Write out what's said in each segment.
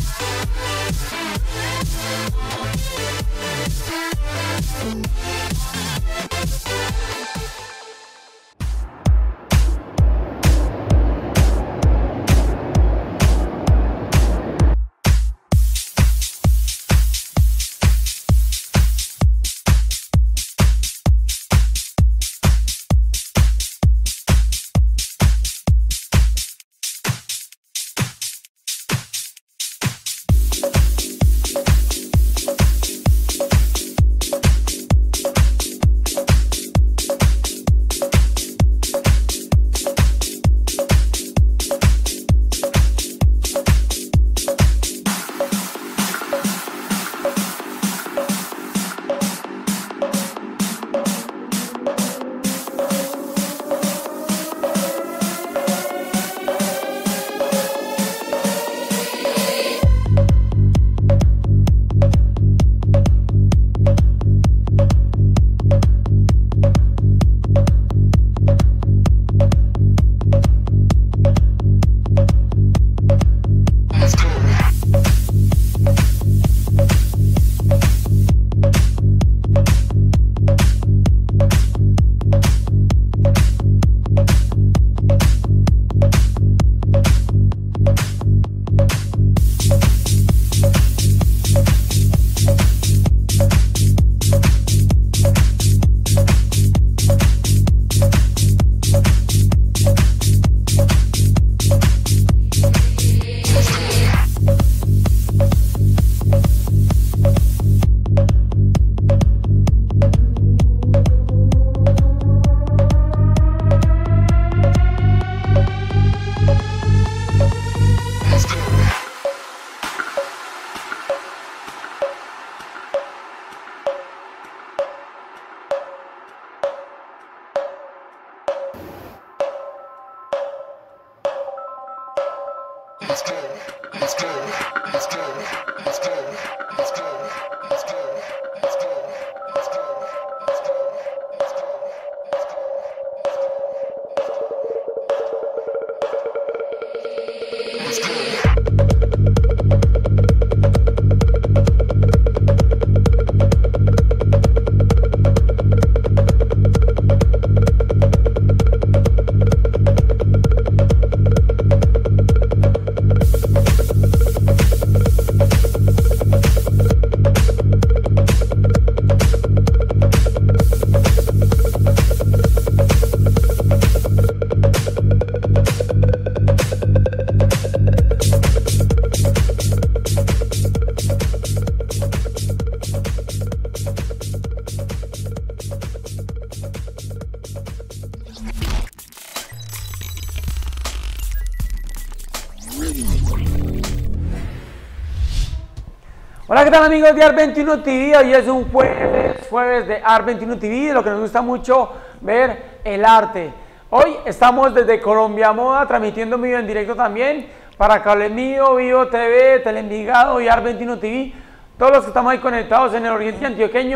Hola, ¿qué tal amigos de AR21 TV? Hoy es un jueves de AR21 TV, lo que nos gusta mucho ver el arte. Hoy estamos desde Colombia Moda, transmitiendo en vivo en directo también para Cable Mío, Vivo TV, Teleenvigado y AR21 TV. Todos los que estamos ahí conectados en el oriente antioqueño,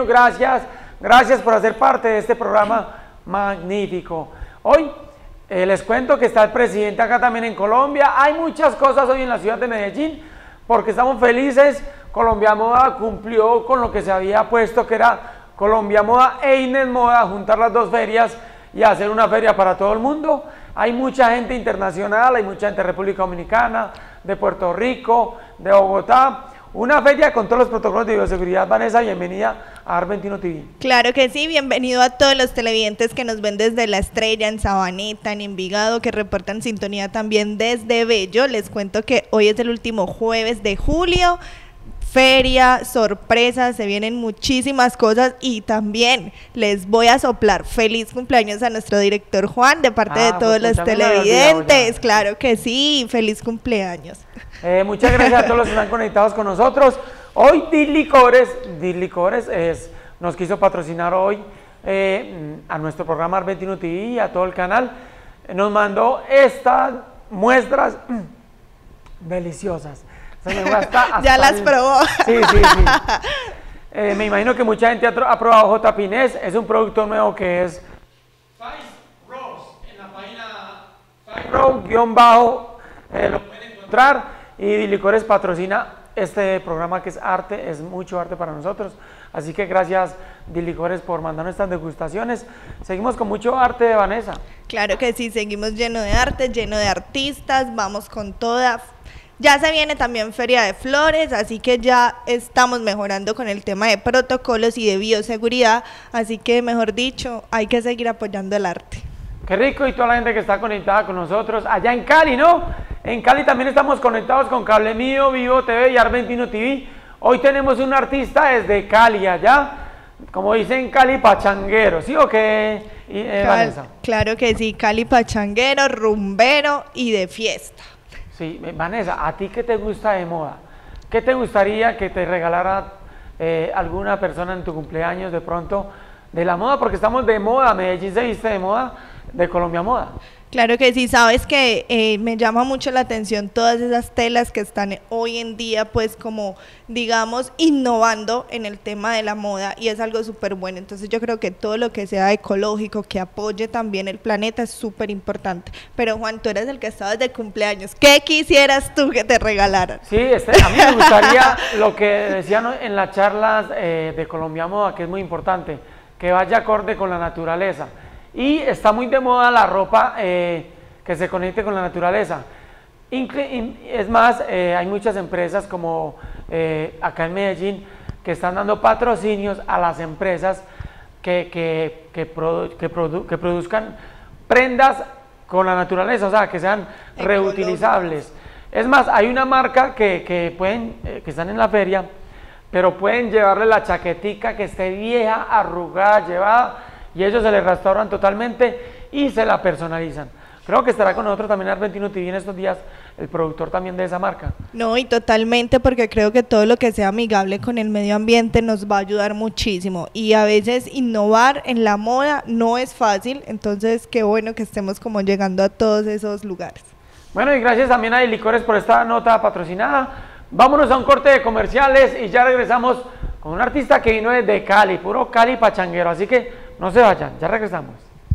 gracias por hacer parte de este programa magnífico. Hoy les cuento que está el presidente acá también en Colombia. Hay muchas cosas hoy en la ciudad de Medellín porque estamos felices. Colombia Moda cumplió con lo que se había puesto, que era Colombia Moda e Inés Moda, juntar las dos ferias y hacer una feria para todo el mundo. Hay mucha gente internacional, hay mucha gente de República Dominicana, de Puerto Rico, de Bogotá. Una feria con todos los protocolos de bioseguridad. Vanessa, bienvenida a AR21 TV. Claro que sí, bienvenido a todos los televidentes que nos ven desde La Estrella, en Sabaneta, en Envigado, que reportan sintonía también desde Bello. Les cuento que hoy es el último jueves de julio. Feria, sorpresas, se vienen muchísimas cosas y también les voy a soplar feliz cumpleaños a nuestro director Juan de parte de todos los televidentes. Claro que sí, feliz cumpleaños. Muchas gracias a todos los que están conectados con nosotros. Hoy Dis Licores nos quiso patrocinar hoy a nuestro programa AR21 TV y a todo el canal. Nos mandó estas muestras deliciosas. Ya las probó. Sí. Me imagino que mucha gente ha probado J. Pinés. Es un producto nuevo que es Five Rose. En la página Five Rose _ lo pueden encontrar. y Licores patrocina este programa que es arte, es mucho arte para nosotros. Así que gracias Licores por mandarnos estas degustaciones. Seguimos con mucho arte, Vanessa. Claro que sí, seguimos lleno de arte, lleno de artistas, vamos con todas. Ya se viene también Feria de Flores, así que ya estamos mejorando con el tema de protocolos y de bioseguridad, así que mejor dicho, hay que seguir apoyando el arte. Qué rico, y toda la gente que está conectada con nosotros allá en Cali, ¿no? En Cali también estamos conectados con Cable Mío, Vivo TV y Ar21 TV. Hoy tenemos un artista desde Cali, allá, como dicen Cali pachanguero, ¿sí o qué, Vanessa? Claro que sí, Cali pachanguero, rumbero y de fiesta. Sí, Vanessa, ¿a ti qué te gusta de moda? ¿Qué te gustaría que te regalara alguna persona en tu cumpleaños de pronto de la moda? Porque estamos de moda, Medellín se viste de moda, de Colombia Moda. Claro que sí, sabes que me llama mucho la atención todas esas telas que están hoy en día, pues como digamos innovando en el tema de la moda, y es algo súper bueno. Entonces yo creo que todo lo que sea ecológico, que apoye también el planeta, es súper importante. Pero Juan, tú eres el que estabas de cumpleaños, ¿qué quisieras tú que te regalaran? Sí, a mí me gustaría lo que decían en las charlas de Colombia Moda, que es muy importante, que vaya acorde con la naturaleza. Y está muy de moda la ropa que se conecte con la naturaleza. Es más, hay muchas empresas como acá en Medellín que están dando patrocinios a las empresas que produzcan prendas con la naturaleza, o sea, que sean reutilizables. Es más, hay una marca que están en la feria, pero pueden llevarle la chaquetica que esté vieja, arrugada, llevada, y ellos se le restauran totalmente y se la personalizan. Creo que estará con nosotros también Ar21 TV en estos días, el productor también de esa marca. No, y totalmente, porque creo que todo lo que sea amigable con el medio ambiente nos va a ayudar muchísimo, y a veces innovar en la moda no es fácil, entonces qué bueno que estemos como llegando a todos esos lugares. Bueno, y gracias también a Licores por esta nota patrocinada. Vámonos a un corte de comerciales y ya regresamos con un artista que vino desde Cali, puro Cali pachanguero, así que no se vayan, ya regresamos.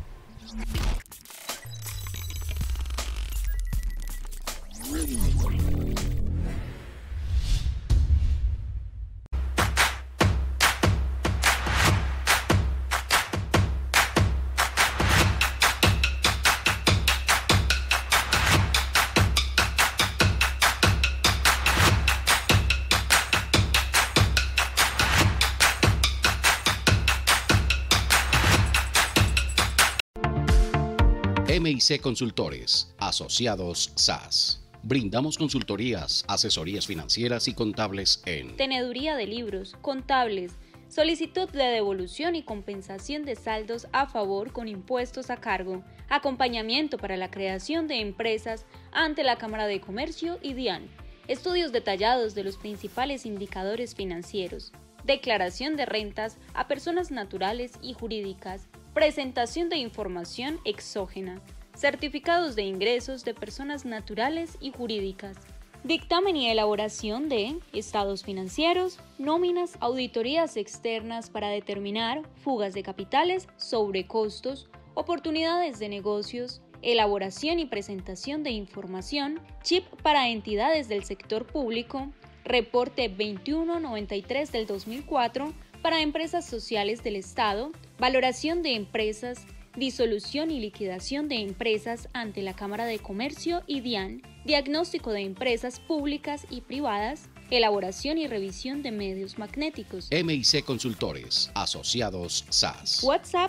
MIC Consultores, asociados SAS. Brindamos consultorías, asesorías financieras y contables en teneduría de libros, contables, solicitud de devolución y compensación de saldos a favor con impuestos a cargo, acompañamiento para la creación de empresas ante la Cámara de Comercio y DIAN, estudios detallados de los principales indicadores financieros, declaración de rentas a personas naturales y jurídicas, presentación de información exógena, certificados de ingresos de personas naturales y jurídicas, dictamen y elaboración de estados financieros, nóminas, auditorías externas para determinar fugas de capitales, sobrecostos, oportunidades de negocios, elaboración y presentación de información, chip para entidades del sector público, reporte 2193 del 2004 para empresas sociales del Estado, valoración de empresas, disolución y liquidación de empresas ante la Cámara de Comercio y DIAN, diagnóstico de empresas públicas y privadas, elaboración y revisión de medios magnéticos. MIC Consultores, asociados SAS. WhatsApp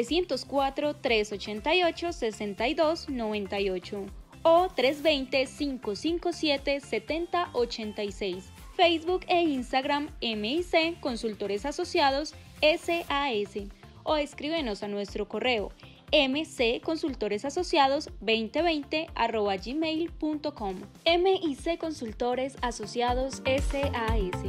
304-388-6298 o 320-557-7086. Facebook e Instagram MIC Consultores Asociados SAS o escríbenos a nuestro correo mcconsultoresasociados2020@gmail.com. MIC Consultores Asociados SAS.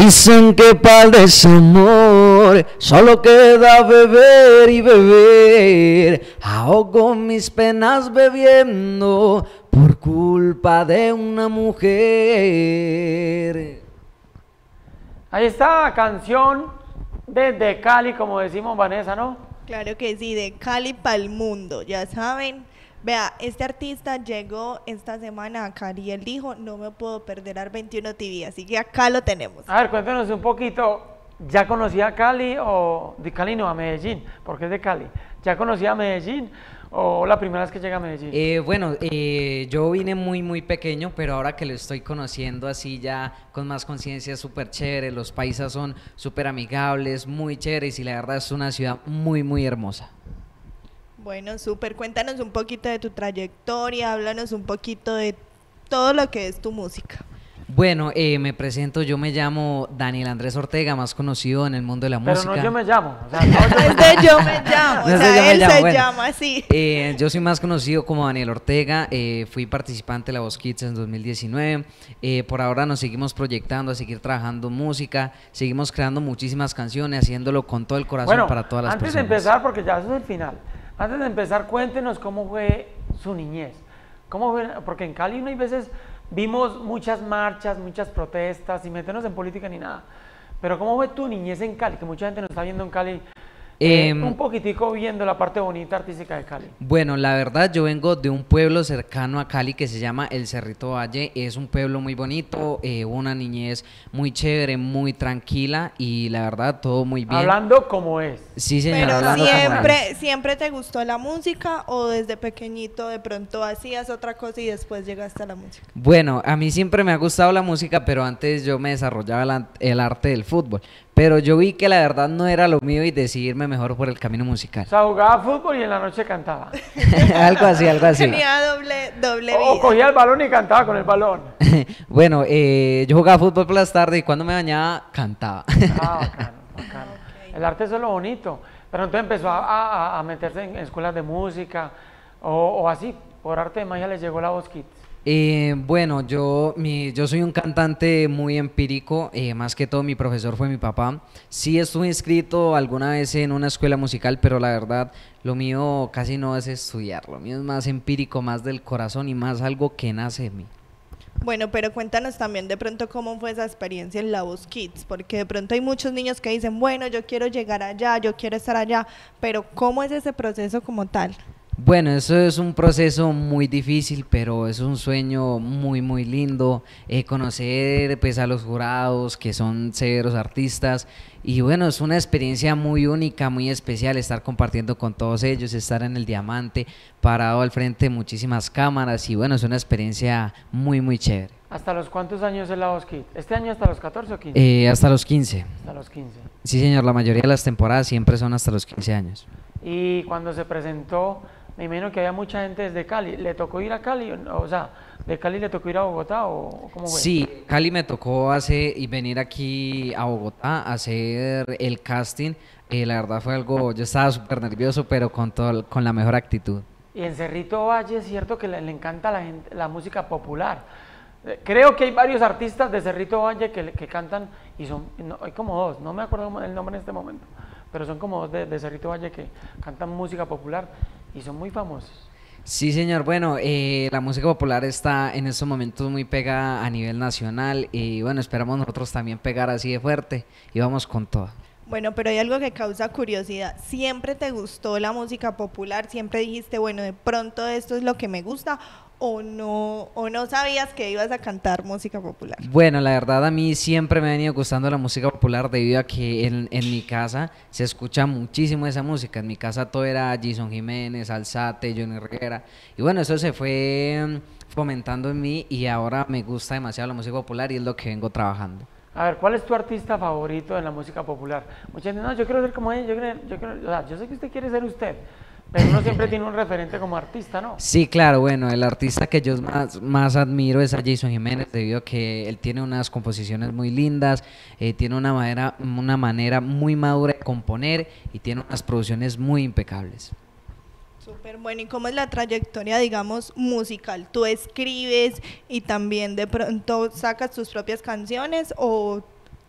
Dicen que para desamor solo queda beber y beber. Ahogo mis penas bebiendo por culpa de una mujer. Ahí está, canción desde Cali, como decimos, Vanessa, ¿no? Claro que sí, de Cali para el mundo, ya saben. Vea, este artista llegó esta semana a Cali y él dijo, no me puedo perder Ar 21 TV, así que acá lo tenemos. A ver, cuéntanos un poquito, ¿ya conocía a Cali o de Cali no, a Medellín? Porque es de Cali. ¿Ya conocía a Medellín o la primera vez que llega a Medellín? Yo vine muy pequeño, pero ahora que lo estoy conociendo así ya con más conciencia es súper chévere, los paisas son súper amigables, muy chéveres y la verdad es una ciudad muy hermosa. Bueno, súper, cuéntanos un poquito de tu trayectoria, háblanos un poquito de todo lo que es tu música. Bueno, me presento, yo me llamo Daniel Andrés Ortega, más conocido en el mundo de la música. Pero no yo me llamo, o sea, no, Es de yo me llamo, No o sé, sea, yo me él llamo, se bueno. llama así. Yo soy más conocido como Daniel Ortega, fui participante de La Voz Kids en 2019, por ahora nos seguimos proyectando a seguir trabajando música, seguimos creando muchísimas canciones, haciéndolo con todo el corazón bueno, para todas las antes personas. de empezar, porque ya eso es el final, antes de empezar, cuéntenos cómo fue su niñez. ¿Cómo fue? Porque en Cali no hay veces vimos muchas marchas, muchas protestas, sin meternos en política ni nada. Pero ¿cómo fue tu niñez en Cali? Que mucha gente nos está viendo en Cali, un poquitico viendo la parte bonita artística de Cali. Bueno, la verdad yo vengo de un pueblo cercano a Cali que se llama El Cerrito Valle, es un pueblo muy bonito, una niñez muy chévere, muy tranquila y la verdad todo muy bien. Hablando como es. Sí, señor, Pero hablando como es. siempre te gustó la música o desde pequeñito de pronto hacías otra cosa y después llegaste a la música. Bueno, a mí siempre me ha gustado la música, pero antes yo me desarrollaba el arte del fútbol. Pero yo vi que la verdad no era lo mío y decidí irme mejor por el camino musical. O sea, jugaba fútbol y en la noche cantaba. Algo así. Tenía doble vida. O cogía el balón y cantaba con el balón. Bueno, yo jugaba fútbol por las tardes y cuando me bañaba, cantaba. Ah, bacano. El arte es lo bonito. Pero entonces empezó a meterse en escuelas de música o así, por arte de magia les llegó La Voz Kids. Bueno, yo soy un cantante muy empírico, más que todo mi profesor fue mi papá. Sí estuve inscrito alguna vez en una escuela musical, pero la verdad lo mío casi no es estudiar, lo mío es más empírico, más del corazón y más algo que nace de mí. Bueno, pero cuéntanos también de pronto cómo fue esa experiencia en La Voz Kids, porque de pronto hay muchos niños que dicen, bueno, yo quiero llegar allá, yo quiero estar allá, pero ¿cómo es ese proceso como tal? Bueno, eso es un proceso muy difícil, pero es un sueño muy lindo, conocer pues a los jurados que son severos artistas y bueno, es una experiencia muy única, muy especial estar compartiendo con todos ellos, estar en el Diamante, parado al frente de muchísimas cámaras y bueno, es una experiencia muy chévere. ¿Hasta los cuántos años es La Voz Kids? ¿Este año hasta los 14 o 15? Hasta los 15. Hasta los 15. Sí, señor, la mayoría de las temporadas siempre son hasta los 15 años. Y cuando se presentó, me imagino que había mucha gente desde Cali. ¿Le tocó ir a Cali? O sea, ¿de Cali le tocó ir a Bogotá o cómo fue? Sí, Cali me tocó venir aquí a Bogotá a hacer el casting. La verdad fue algo, yo estaba súper nervioso, pero con la mejor actitud. Y en Cerrito Valle es cierto que le encanta a la gente la música popular. Creo que hay varios artistas de Cerrito Valle que cantan y hay como dos, no me acuerdo el nombre en este momento, pero son como dos de Cerrito Valle que cantan música popular y son muy famosos. Sí, señor. Bueno, la música popular está en estos momentos muy pegada a nivel nacional y bueno, esperamos nosotros también pegar así de fuerte y vamos con todo. Bueno, pero hay algo que causa curiosidad. ¿Siempre te gustó la música popular? ¿Siempre dijiste, bueno, de pronto esto es lo que me gusta? ¿O no sabías que ibas a cantar música popular? Bueno, la verdad a mí siempre me ha venido gustando la música popular debido a que en mi casa se escucha muchísimo esa música. En mi casa todo era Jason Jiménez, Alzate, Johnny Rivera. Y bueno, eso se fue fomentando en mí y ahora me gusta demasiado la música popular y es lo que vengo trabajando. A ver, ¿cuál es tu artista favorito en la música popular? Mucha gente, no, yo quiero ser como él, yo sé que usted quiere ser usted, pero uno siempre tiene un referente como artista, ¿no? Sí, claro, bueno, el artista que yo más admiro es a Jason Jiménez, debido a que él tiene unas composiciones muy lindas, tiene una manera muy madura de componer y tiene unas producciones muy impecables. Súper bueno. ¿Y cómo es la trayectoria, digamos, musical? ¿Tú escribes y también de pronto sacas tus propias canciones o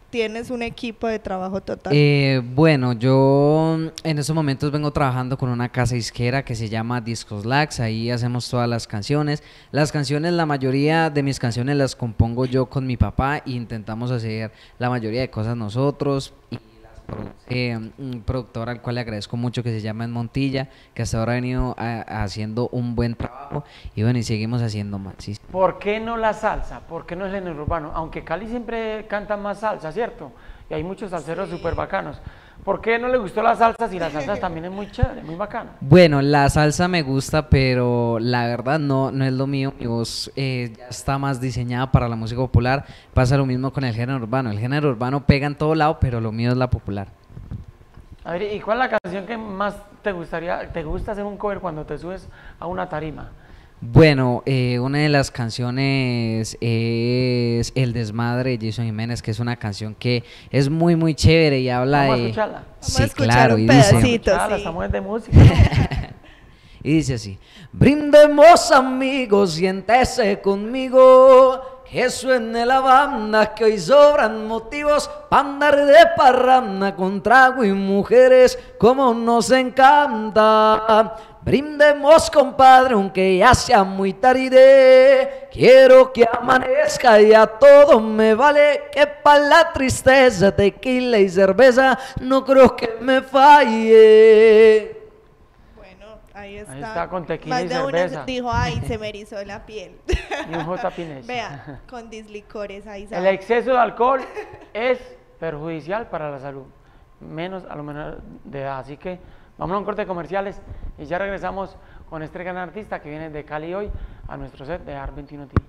tienes un equipo de trabajo total? Bueno, yo en estos momentos vengo trabajando con una casa disquera que se llama Discos Lax. Ahí hacemos todas las canciones. Las canciones, la mayoría de mis canciones las compongo yo con mi papá e intentamos hacer la mayoría de cosas nosotros. Y las produce un productor al cual le agradezco mucho, que se llama Ed Montilla, que hasta ahora ha venido haciendo un buen trabajo, y bueno, y seguimos haciendo más. Sí. ¿Por qué no la salsa? ¿Por qué no el género urbano? Aunque Cali siempre canta más salsa, ¿cierto? Y hay muchos salseros súper bacanos. ¿Por qué no le gustó la salsa si la salsa también es muy chévere, muy bacana? Bueno, la salsa me gusta, pero la verdad no es lo mío. Mi voz ya está más diseñada para la música popular. Pasa lo mismo con el género urbano. El género urbano pega en todo lado, pero lo mío es la popular. A ver, ¿y cuál es la canción que más te gusta hacer un cover cuando te subes a una tarima? Bueno, una de las canciones es El Desmadre de Jason Jiménez, que es una canción que es muy muy chévere y habla Vamos a de... escucharla. Vamos a escuchar claro, un y dice... pedacito. Escucharla, Sí. estamos de música, ¿no? Y dice así: brindemos amigos, siéntese conmigo, que suene la banda, que hoy sobran motivos para andar de parranda con trago y mujeres como nos encanta. Brindemos, compadre, aunque ya sea muy tarde, quiero que amanezca y a todo me vale, que para la tristeza tequila y cerveza no creo que me falle. Bueno, ahí está. Ahí está, con tequila Más y de uno cerveza. dijo, ay, se me erizó la piel. Y un J. Pines. Vea, con dislicores ahí El sabe. exceso de alcohol es perjudicial para la salud, menos a lo menor de edad. Así que vamos a un corte de comerciales y ya regresamos con este gran artista que viene de Cali hoy a nuestro set de Art 21 TV.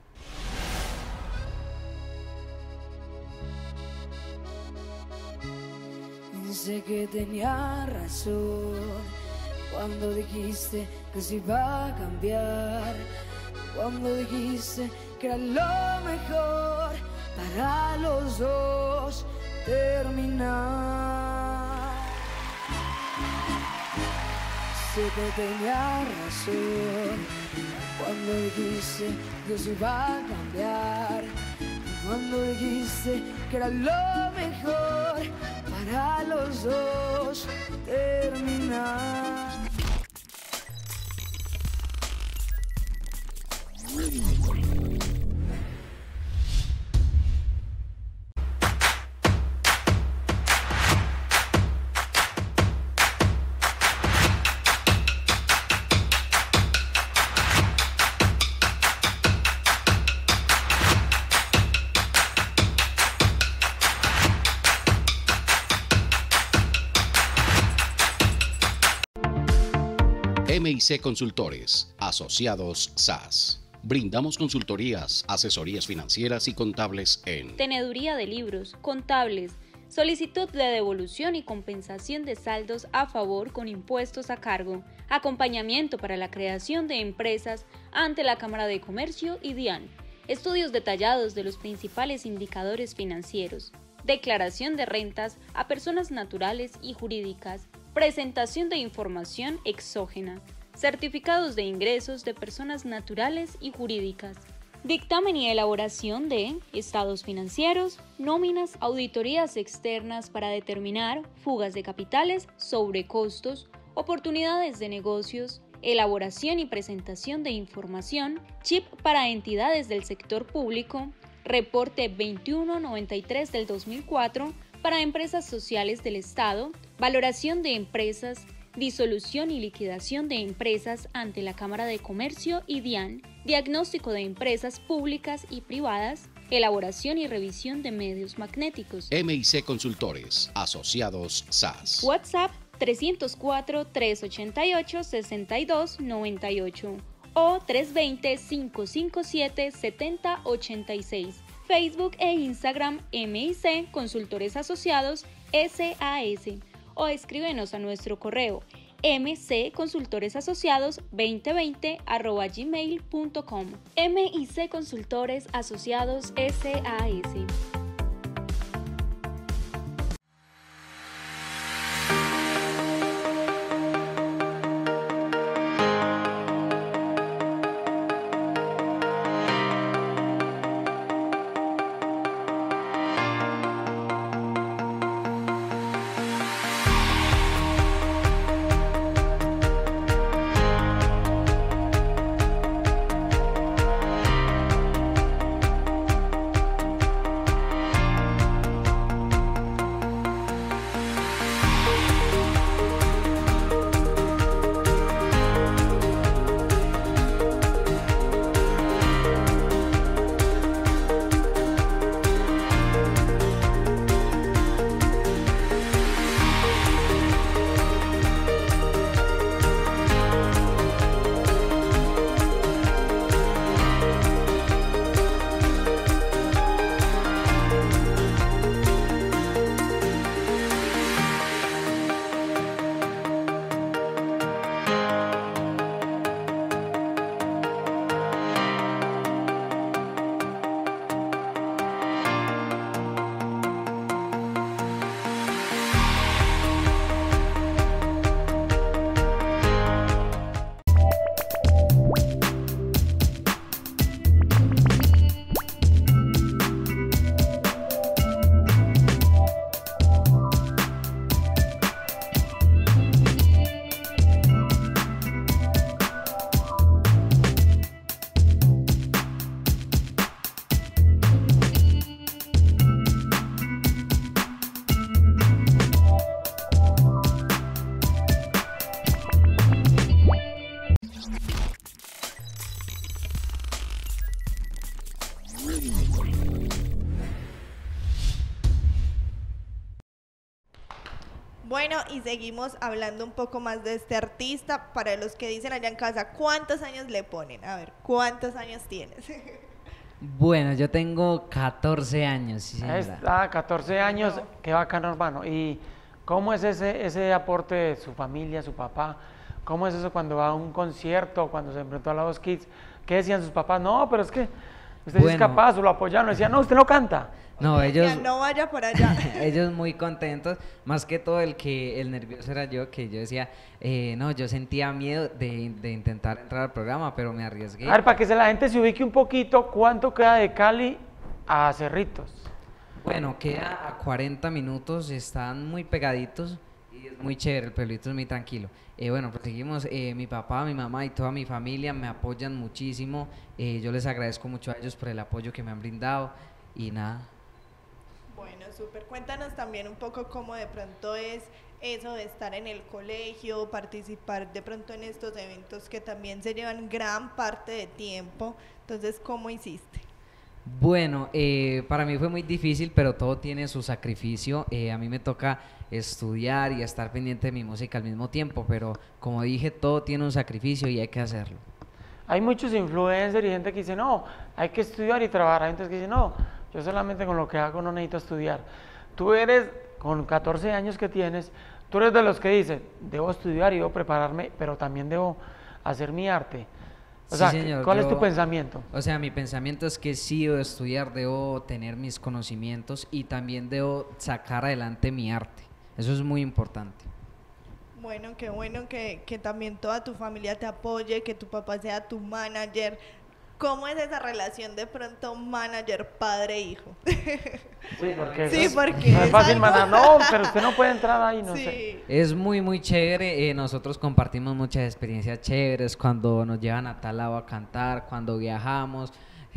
Sé que tenía razón cuando dijiste que se iba a cambiar, cuando dijiste que era lo mejor para los dos terminar. Sé que tenía razón cuando dijiste que se iba a cambiar, cuando dijiste que era lo mejor para los dos terminar. MIC Consultores, asociados SAS. Brindamos consultorías, asesorías financieras y contables en Teneduría de libros, contables, solicitud de devolución y compensación de saldos a favor con impuestos a cargo, acompañamiento para la creación de empresas ante la Cámara de Comercio y DIAN, estudios detallados de los principales indicadores financieros, declaración de rentas a personas naturales y jurídicas, presentación de información exógena, certificados de ingresos de personas naturales y jurídicas, dictamen y elaboración de estados financieros, nóminas, auditorías externas para determinar fugas de capitales, sobrecostos, oportunidades de negocios, elaboración y presentación de información, chip para entidades del sector público, reporte 2193 del 2004 para empresas sociales del Estado, valoración de empresas, disolución y liquidación de empresas ante la Cámara de Comercio y DIAN, diagnóstico de empresas públicas y privadas, elaboración y revisión de medios magnéticos. MIC Consultores, asociados SAS. WhatsApp 304-388-6298 o 320-557-7086. Facebook e Instagram MIC Consultores Asociados SAS o escríbenos a nuestro correo mcconsultoresasociados2020@gmail.com. MIC Consultores Asociados SAS. Bueno, y seguimos hablando un poco más de este artista. Para los que dicen allá en casa, ¿cuántos años le ponen? A ver, ¿cuántos años tienes? Bueno, yo tengo 14 años, sí, Ahí señora. está, 14 años, qué bacano, hermano. ¿Y cómo es ese aporte de su familia, su papá? ¿Cómo es eso cuando va a un concierto, cuando se enfrentó a la Voz Kids? ¿Qué decían sus papás? No, pero es que usted sí es Bueno. capaz, o lo apoyaron. Decían, no, usted no canta. No, ellos, Ya no vaya por allá. ellos muy contentos, más que todo el nervioso era yo, que yo decía, no, yo sentía miedo de intentar entrar al programa, pero me arriesgué. A ver, para que la gente se ubique un poquito, ¿cuánto queda de Cali a Cerritos? Bueno, queda a 40 minutos, están muy pegaditos y es muy chévere, el pueblito es muy tranquilo. Bueno, pues seguimos, mi papá, mi mamá y toda mi familia me apoyan muchísimo, yo les agradezco mucho a ellos por el apoyo que me han brindado y nada. Bueno, súper. Cuéntanos también un poco cómo de pronto es eso de estar en el colegio, participar de pronto en estos eventos que también se llevan gran parte de tiempo. Entonces, ¿cómo hiciste? Bueno, para mí fue muy difícil, pero todo tiene su sacrificio. A mí me toca estudiar y estar pendiente de mi música al mismo tiempo, pero como dije, todo tiene un sacrificio y hay que hacerlo. Hay muchos influencers y gente que dice, no, hay que estudiar y trabajar. Hay gente que dice, no, yo solamente con lo que hago no necesito estudiar. Tú eres, con 14 años que tienes, tú eres de los que dicen, debo estudiar y debo prepararme, pero también debo hacer mi arte. O Sí, sea, señor, ¿cuál es tu yo- pensamiento? O sea, mi pensamiento es que sí debo estudiar, debo tener mis conocimientos y también debo sacar adelante mi arte. Eso es muy importante. Bueno, qué bueno que también toda tu familia te apoye, que tu papá sea tu manager. ¿Cómo es esa relación de pronto manager, padre, hijo? Sí, porque, Sí, eso porque no es es fácil, algo- maná. No, pero usted no puede entrar ahí, no sé. Sí. Es muy, muy chévere. Nosotros compartimos muchas experiencias chéveres cuando nos llevan a tal lado a cantar, cuando viajamos.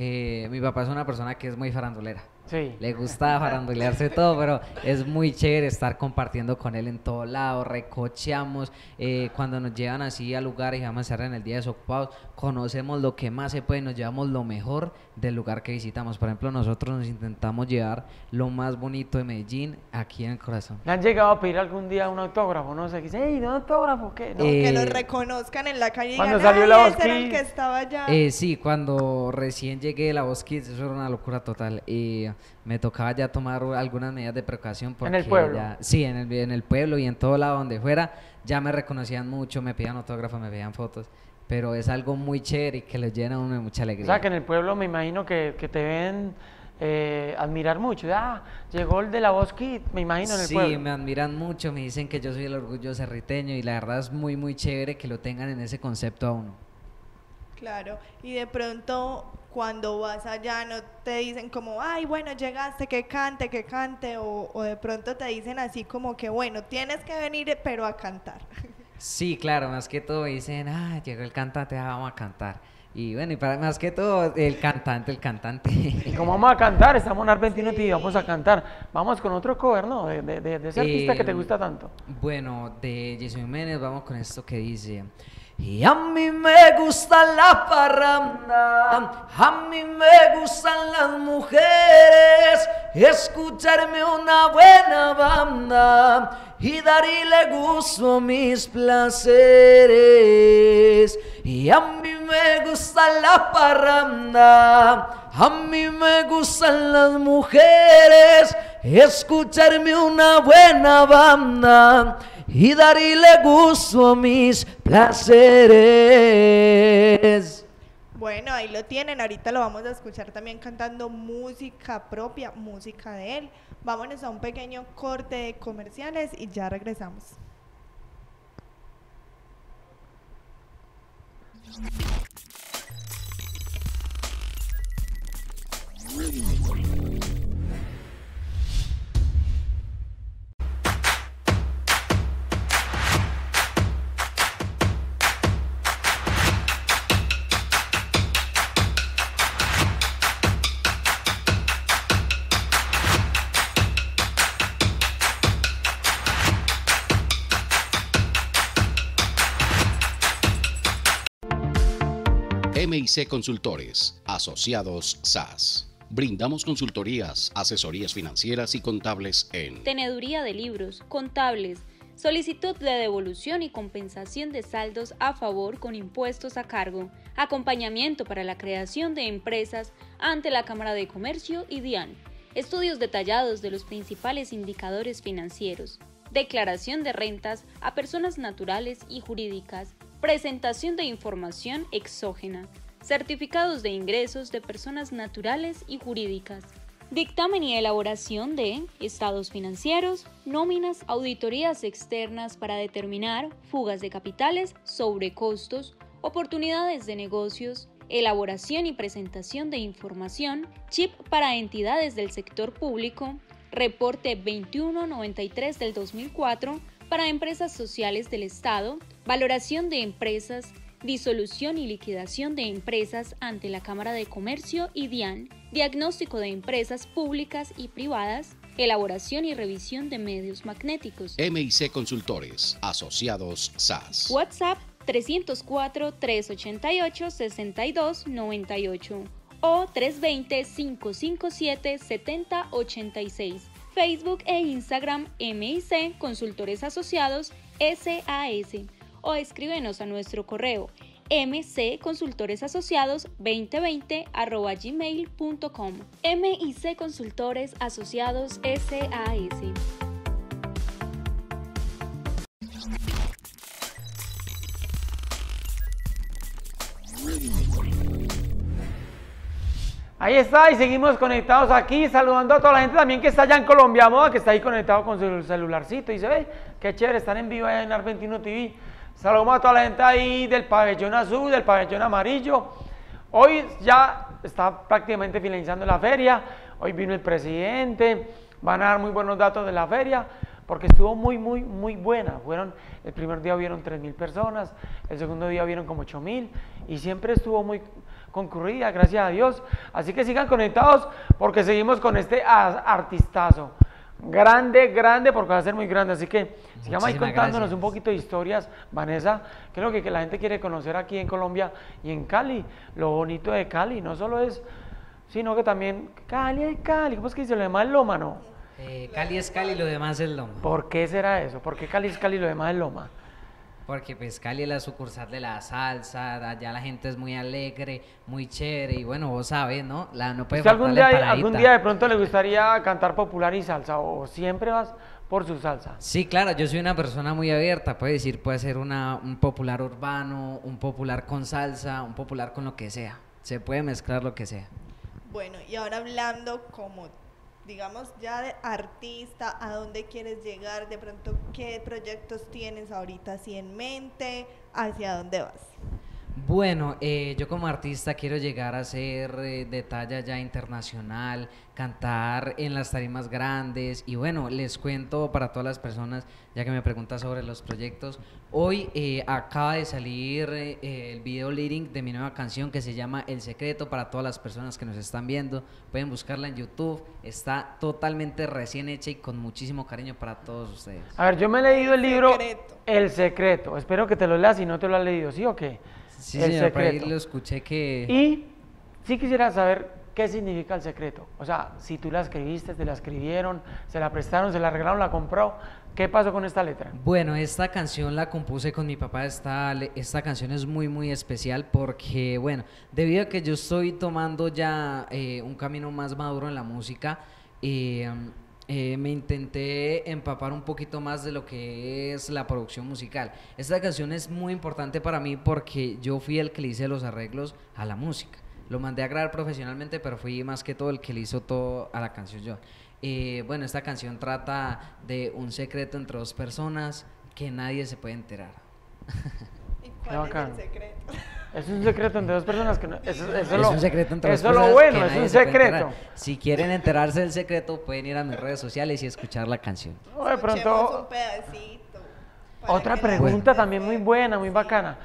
Mi papá es una persona que es muy farandulera. Sí. Le gusta farandulearse todo, pero es muy chévere estar compartiendo con él en todo lado, recocheamos, cuando nos llevan así a lugares y vamos a estar en el día desocupados, conocemos lo que más se puede, nos llevamos lo mejor del lugar que visitamos. Por ejemplo, nosotros nos intentamos llevar lo más bonito de Medellín aquí en el corazón. ¿Le han llegado a pedir algún día un autógrafo? No sé, que dice, hey, ¿un autógrafo? ¿Qué? No. Que Eh, lo reconozcan en la calle y cuando digan, salió "Ay, la Voz ese era el Kids". que estaba allá". Sí, cuando recién llegué de la Voz Kids, eso era una locura total. Me tocaba ya tomar algunas medidas de precaución porque el pueblo? sí, en el pueblo y en todo lado donde fuera, ya me reconocían mucho, me pedían autógrafos, me pedían fotos, pero es algo muy chévere y que les llena a uno de mucha O alegría. sea, que en el pueblo me imagino que te ven admirar mucho. Ah, llegó el de la Voz Kids, me imagino en el Sí, pueblo. me admiran mucho, me dicen que yo soy el orgullo cerriteño y la verdad es muy, muy chévere que lo tengan en ese concepto a uno. Claro, y de pronto cuando vas allá no te dicen como, ay, bueno, llegaste, que cante, o de pronto te dicen así como que, bueno, tienes que venir, pero a cantar. Sí, claro, más que todo dicen, llegó el cantante, vamos a cantar. Y bueno, y para más que todo, el cantante. Y como vamos a cantar, estamos en Argentino TV, vamos a cantar. Vamos con otro cover, ¿no? De ese artista que te gusta tanto. Bueno, de Jason Jiménez vamos con esto que dice: y a mí me gusta la parranda, a mí me gustan las mujeres, escucharme una buena banda y darle gusto a mis placeres. Y a mí me gusta la parranda, a mí me gustan las mujeres, escucharme una buena banda y darle gusto a mis placeres. Bueno, ahí lo tienen, ahorita lo vamos a escuchar también cantando música propia, música de él. Vámonos a un pequeño corte de comerciales y ya regresamos. MIC Consultores, asociados SAS. Brindamos consultorías, asesorías financieras y contables en Teneduría de libros, contables, solicitud de devolución y compensación de saldos a favor con impuestos a cargo, acompañamiento para la creación de empresas ante la Cámara de Comercio y DIAN, estudios detallados de los principales indicadores financieros, declaración de rentas a personas naturales y jurídicas, presentación de información exógena, certificados de ingresos de personas naturales y jurídicas, dictamen y elaboración de estados financieros, nóminas, auditorías externas para determinar fugas de capitales, sobrecostos, oportunidades de negocios, elaboración y presentación de información, chip para entidades del sector público, reporte 2193 del 2004 para empresas sociales del Estado, valoración de empresas, disolución y liquidación de empresas ante la Cámara de Comercio y DIAN, diagnóstico de empresas públicas y privadas, elaboración y revisión de medios magnéticos. MIC Consultores, asociados SAS. WhatsApp 304-388-6298 o 320-557-7086. Facebook e Instagram MIC Consultores Asociados SAS o escríbenos a nuestro correo mcconsultoresasociados2020@gmail.com. MIC Consultores Asociados SAS. Ahí está, y seguimos conectados aquí, saludando a toda la gente también que está allá en Colombia Moda, que está ahí conectado con su celularcito y se ve, qué chévere, están en vivo allá en AR21 TV. Saludamos a toda la gente ahí del pabellón azul, del pabellón amarillo. Hoy ya está prácticamente finalizando la feria, hoy vino el presidente, van a dar muy buenos datos de la feria, porque estuvo muy buena. El primer día vieron 3.000 personas, el segundo día vieron como 8.000 y siempre estuvo muy concurrida, gracias a Dios. Así que sigan conectados porque seguimos con este artistazo. Grande, porque va a ser muy grande. Así que sigamos ahí contándonos un poquito de historias, Vanessa, que es lo que la gente quiere conocer aquí en Colombia y en Cali. Lo bonito de Cali no solo es, sino que también Cali es Cali. ¿Cómo es que dice? Lo demás es Loma, ¿no? Cali es Cali, lo demás es Loma. ¿Por qué será eso? ¿Por qué Cali es Cali y lo demás es Loma? Porque pues Cali es la sucursal de la salsa, allá la gente es muy alegre, muy chévere y bueno, vos sabes, ¿no? No puede faltar la empanadita. ¿Algún día de pronto le gustaría cantar popular y salsa o siempre vas por su salsa? Sí, claro, yo soy una persona muy abierta, puede ser un popular urbano, un popular con salsa, un popular con lo que sea, se puede mezclar lo que sea. Bueno, y ahora hablando como digamos ya de artista, ¿a dónde quieres llegar? De pronto, ¿qué proyectos tienes ahorita así en mente? ¿Hacia dónde vas? Bueno, yo como artista quiero llegar a ser de talla ya internacional, cantar en las tarimas grandes y bueno, les cuento para todas las personas, ya que me preguntas sobre los proyectos, hoy acaba de salir el video lyric de mi nueva canción que se llama El Secreto. Para todas las personas que nos están viendo, pueden buscarla en YouTube, está totalmente recién hecha y con muchísimo cariño para todos ustedes. A ver, yo me he leído el libro El Secreto, espero que te lo leas si no te lo has leído, ¿sí o qué? Sí, El señor, por ahí Secreto. lo escuché que... Y sí quisiera saber qué significa El Secreto. O sea, si tú la escribiste, te la escribieron, se la prestaron, se la regalaron, la compró. ¿Qué pasó con esta letra? Bueno, esta canción la compuse con mi papá. Esta canción es muy especial porque, bueno, debido a que yo estoy tomando ya un camino más maduro en la música, me intenté empapar un poquito más de lo que es la producción musical. Esta canción es muy importante para mí porque yo fui el que le hice los arreglos a la música. Lo mandé a grabar profesionalmente, pero fui más que todo el que le hizo todo a la canción yo. Bueno, esta canción trata de un secreto entre dos personas que nadie se puede enterar. ¿Y cuál es el secreto? Es un secreto entre dos personas que no, es un secreto entre dos eso es personas lo bueno, que es nadie un se puede secreto. enterar. Si quieren enterarse del secreto, pueden ir a mis redes sociales y escuchar la canción. O de Escuchemos pronto, un pedacito para otra que la pregunta gente también muy buena, muy bacana.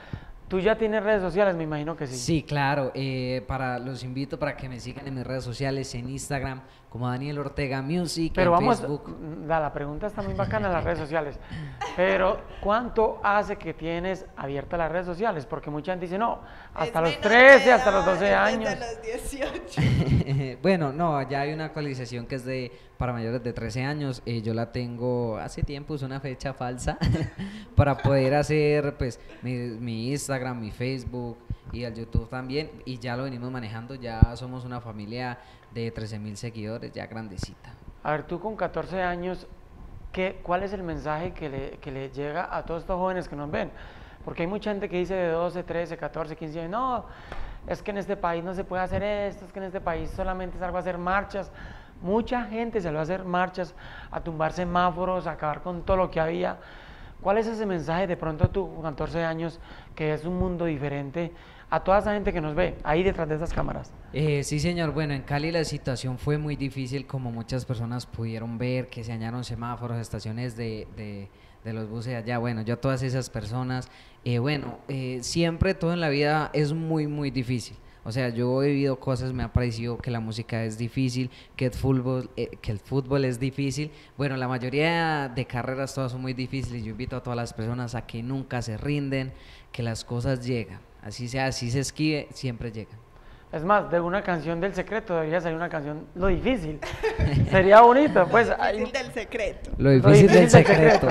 Tú ya tienes redes sociales, me imagino que sí. Sí, claro. Los invito para que me sigan en mis redes sociales, en Instagram, como Daniel Ortega Music, Pero en vamos, Facebook. la pregunta está muy bacana en las redes sociales. Pero, ¿cuánto hace que tienes abiertas las redes sociales? Porque mucha gente dice, no, hasta los 13, hasta los 12 años. Hasta los 18. Bueno, no, ya hay una actualización que es para mayores de 13 años. Yo la tengo hace tiempo, es una fecha falsa para poder hacer pues mi Instagram, mi Facebook y el YouTube también. Y ya lo venimos manejando, ya somos una familia de 13.000 seguidores, ya grandecita. A ver, tú con 14 años, ¿cuál es el mensaje que le llega a todos estos jóvenes que nos ven? Porque hay mucha gente que dice de 12, 13, 14, 15 años, no, es que en este país no se puede hacer esto, es que en este país solamente salgo a hacer marchas. Mucha gente se va a hacer marchas, a tumbar semáforos, a acabar con todo lo que había. ¿Cuál es ese mensaje de pronto tú, con 14 años, que es un mundo diferente, a toda esa gente que nos ve ahí detrás de esas cámaras? Sí, señor. Bueno, en Cali la situación fue muy difícil, como muchas personas pudieron ver, que se dañaron semáforos, estaciones de los buses allá. Bueno, yo a todas esas personas, siempre todo en la vida es muy, muy difícil. O sea, yo he vivido cosas, me ha parecido que la música es difícil, que el fútbol es difícil. Bueno, la mayoría de carreras todas son muy difíciles. Yo invito a todas las personas a que nunca se rinden, que las cosas llegan. Así sea, así se esquive, siempre llegan. Es más, de una canción del secreto debería salir una canción Lo Difícil. Sería bonito, pues. Lo difícil del secreto. Lo difícil del secreto.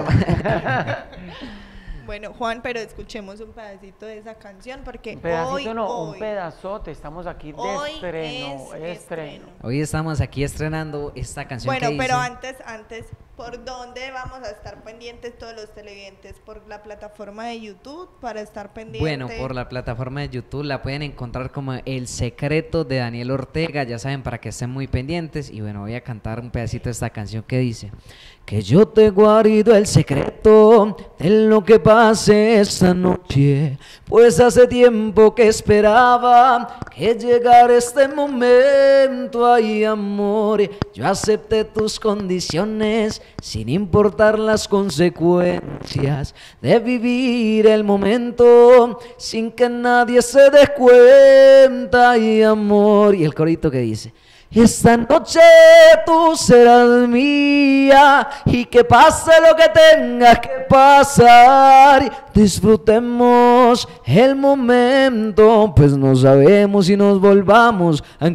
Bueno, Juan, pero escuchemos un pedacito de esa canción porque Un pedacito hoy, no, un pedazote, estamos aquí de hoy estreno. Hoy estamos aquí estrenando esta canción. Bueno, que pero dice, antes, ¿por dónde vamos a estar pendientes todos los televidentes? ¿Por la plataforma de YouTube para estar pendientes? Bueno, por la plataforma de YouTube la pueden encontrar como El Secreto de Daniel Ortega, ya saben, para que estén muy pendientes. Y bueno, voy a cantar un pedacito de esta canción que dice: que yo te he guardado el secreto de lo que pase esta noche, pues hace tiempo que esperaba que llegara este momento. Ay, amor, yo acepté tus condiciones sin importar las consecuencias de vivir el momento sin que nadie se dé cuenta. Ay, amor, y el corito que dice: esta noche tú serás mía y que pase lo que tenga que pasar, disfrutemos el momento, pues no sabemos si nos volvamos a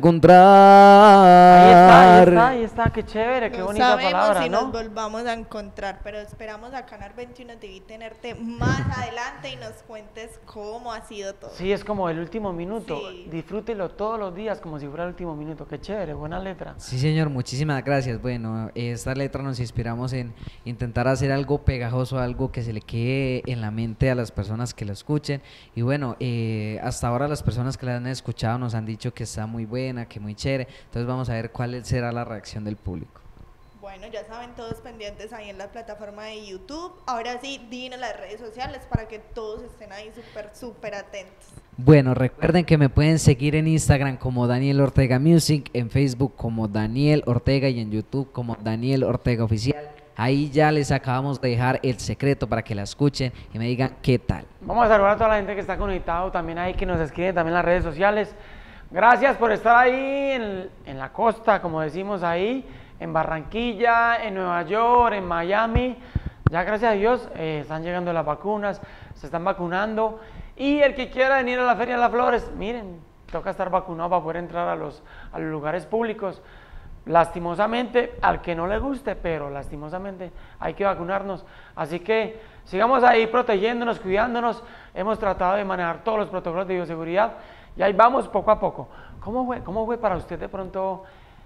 encontrar. Ahí está, qué chévere, qué bonita palabra, ¿no? Sabemos si ¿no? nos volvamos a encontrar, pero esperamos a Canal 21 TV tenerte más adelante y nos cuentes cómo ha sido todo. Sí, es como el último minuto, Sí. Disfrútelo todos los días como si fuera el último minuto, qué chévere, buena letra. Sí, señor, muchísimas gracias. Bueno, esta letra nos inspiramos en intentar hacer algo pegajoso, algo que se le quede en la mente a las personas que lo escuchen. Y bueno, hasta ahora las personas que la han escuchado nos han dicho que está muy buena, que muy chévere. Entonces vamos a ver cuál será la reacción del público. Bueno, ya saben, todos pendientes ahí en la plataforma de YouTube. Ahora sí, dinos las redes sociales para que todos estén ahí súper atentos. Bueno, recuerden que me pueden seguir en Instagram como Daniel Ortega Music, en Facebook como Daniel Ortega y en YouTube como Daniel Ortega Oficial. Ahí ya les acabamos de dejar el secreto para que la escuchen y me digan qué tal. Vamos a saludar a toda la gente que está conectado, también ahí que nos escriben también en las redes sociales. Gracias por estar ahí en la costa, como decimos ahí, en Barranquilla, en Nueva York, en Miami. Ya gracias a Dios están llegando las vacunas, se están vacunando. Y el que quiera venir a la Feria de las Flores, miren, toca estar vacunado para poder entrar a los lugares públicos. Lastimosamente, al que no le guste, pero lastimosamente hay que vacunarnos. Así que sigamos ahí protegiéndonos, cuidándonos. Hemos tratado de manejar todos los protocolos de bioseguridad y ahí vamos poco a poco. ¿Cómo fue para usted de pronto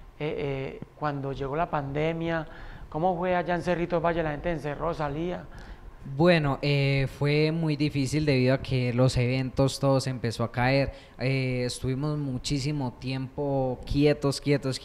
cuando llegó la pandemia? ¿Cómo fue allá en Cerritos Valle? La gente encerró, salía. Bueno, fue muy difícil debido a que los eventos todos empezó a caer. Estuvimos muchísimo tiempo quietos,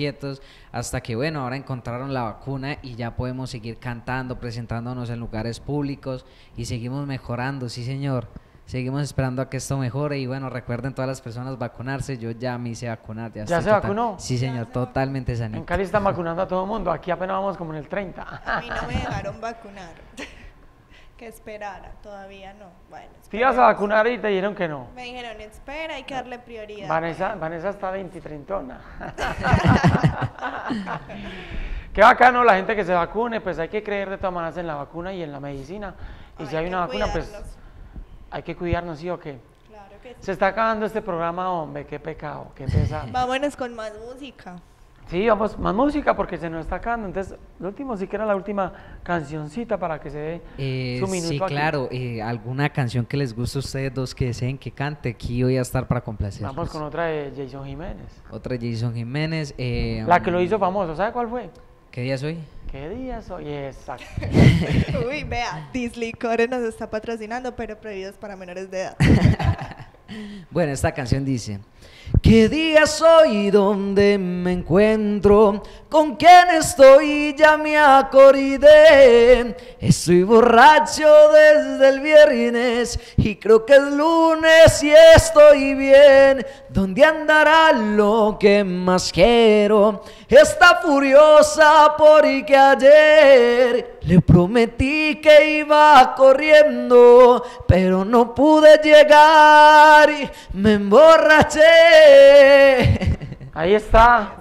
hasta que bueno, ahora encontraron la vacuna y ya podemos seguir cantando, presentándonos en lugares públicos y seguimos mejorando, sí señor. Seguimos esperando a que esto mejore y bueno, recuerden todas las personas vacunarse. Yo ya me hice vacunar. ¿Ya se vacunó? Sí señor, totalmente sanito. En Cali están vacunando a todo el mundo, aquí apenas vamos como en el 30. A mí no me dejaron vacunar. Que esperara, todavía no. Bueno, ¿Te ibas a vacunar y te dijeron que no? me dijeron, espera, hay que darle prioridad. Vanessa está 20 y 30. Qué bacano la gente que se vacune, pues hay que creer de todas maneras en la vacuna y en la medicina. Y si hay una vacuna, pues hay que cuidarnos, ¿sí o qué? Claro que sí. Se está acabando este programa, hombre, qué pecado, qué pesado. Vámonos con más música. Sí, vamos, más música porque se nos está acabando. Entonces, lo último, sí que era la última cancioncita para que se dé su minuto sí, aquí. claro, alguna canción que les guste a ustedes dos que deseen que cante, aquí voy a estar para complacerlos. Vamos con otra de Jason Jiménez. Otra de Jason Jiménez. La que lo hizo famoso, ¿sabe cuál fue? ¿Qué día soy? ¿Qué día soy? Exacto. Uy, vea, Dislicore nos está patrocinando, pero prohibidos para menores de edad. Bueno, esta canción dice: ¿qué día soy? ¿Dónde me encuentro? ¿Con quién estoy? Ya me acordé. Estoy borracho desde el viernes y creo que es lunes y estoy bien. ¿Dónde andará lo que más quiero? Está furiosa porque ayer le prometí que iba corriendo, pero no pude llegar y me emborraché. Ahí está.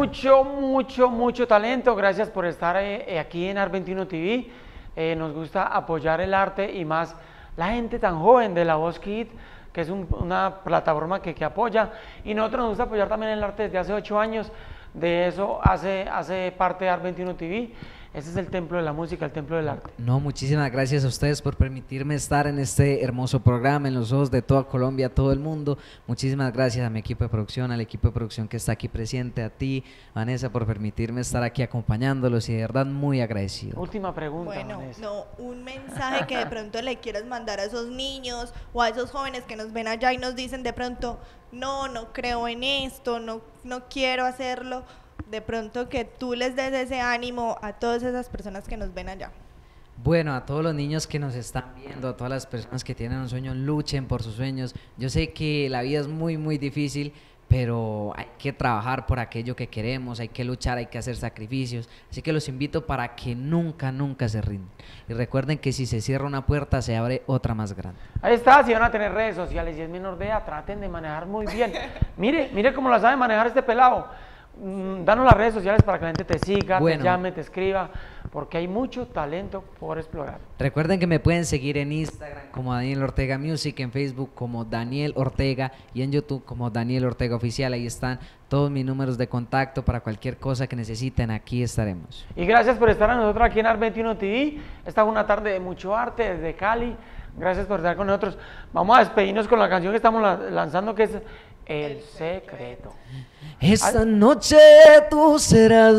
Mucho talento. Gracias por estar aquí en Ar21 TV. Nos gusta apoyar el arte y más la gente tan joven de La Voz Kid, que es una plataforma que apoya. Y nosotros nos gusta apoyar también el arte desde hace 8 años. De eso hace parte de Ar21 TV. Ese es el templo de la música, el templo del arte. No, muchísimas gracias a ustedes por permitirme estar en este hermoso programa, en los ojos de toda Colombia, todo el mundo. Muchísimas gracias a mi equipo de producción, al equipo de producción que está aquí presente, a ti, Vanessa, por permitirme estar aquí acompañándolos y de verdad muy agradecido. Última pregunta, Bueno, Vanessa. no, un mensaje que de pronto le quieras mandar a esos niños o a esos jóvenes que nos ven allá y nos dicen de pronto, no creo en esto, no quiero hacerlo. De pronto que tú les des ese ánimo a todas esas personas que nos ven allá. Bueno, a todos los niños que nos están viendo, a todas las personas que tienen un sueño, luchen por sus sueños. Yo sé que la vida es muy difícil, pero hay que trabajar por aquello que queremos, hay que luchar, hay que hacer sacrificios. Así que los invito para que nunca se rindan. Y recuerden que si se cierra una puerta, se abre otra más grande. Ahí está, si van a tener redes sociales y es menor de edad, traten de manejar muy bien. Mire cómo la sabe manejar este pelado. Danos las redes sociales para que la gente te siga, te llame, te escriba, porque hay mucho talento por explorar. Recuerden que me pueden seguir en Instagram como Daniel Ortega Music, en Facebook como Daniel Ortega y en YouTube como Daniel Ortega Oficial. Ahí están todos mis números de contacto para cualquier cosa que necesiten, aquí estaremos. Y gracias por estar a nosotros aquí en Ar21 TV. Esta fue una tarde de mucho arte desde Cali. Gracias por estar con nosotros. Vamos a despedirnos con la canción que estamos lanzando, que es El Secreto. Esta noche tú serás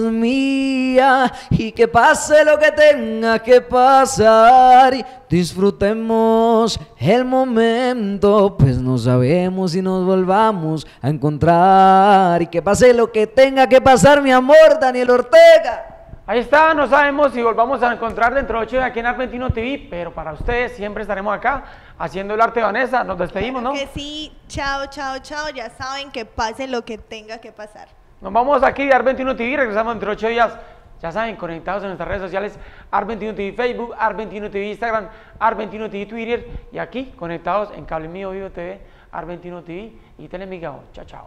mía y que pase lo que tenga que pasar y disfrutemos el momento, pues no sabemos si nos volvamos a encontrar y que pase lo que tenga que pasar, mi amor, Daniel Ortega. Ahí está, no sabemos si volvamos a encontrar dentro de 8 días aquí en Ar21 TV, pero para ustedes siempre estaremos acá haciendo el arte de Vanessa. Nos despedimos, ¿no? Que sí, chao, ya saben que pase lo que tenga que pasar. Nos vamos aquí de Ar21 TV, regresamos dentro de 8 días, ya saben, conectados en nuestras redes sociales, Ar21 TV Facebook, Ar21 TV Instagram, Ar21 TV Twitter y aquí conectados en Cable Mío Vivo TV, Ar21 TV y Telemigao. Chao, chao.